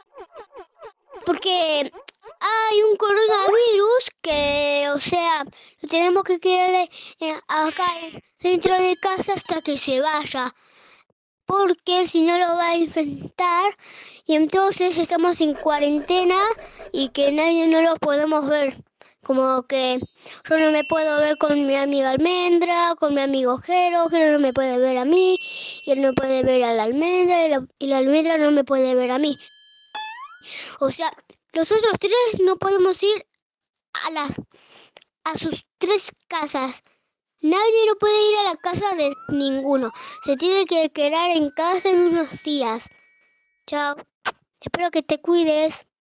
Porque hay un coronavirus que, o sea, lo tenemos que quedar acá dentro de casa hasta que se vaya. Porque si no lo va a infectar y entonces estamos en cuarentena y que nadie no lo podemos ver. Como que yo no me puedo ver con mi amiga Almendra, con mi amigo Jero, Jero no me puede ver a mí, y él no puede ver a la Almendra, y la Almendra no me puede ver a mí. O sea, los otros tres no podemos ir a, a sus tres casas. Nadie no puede ir a la casa de ninguno. Se tiene que quedar en casa en unos días. Chao. Espero que te cuides.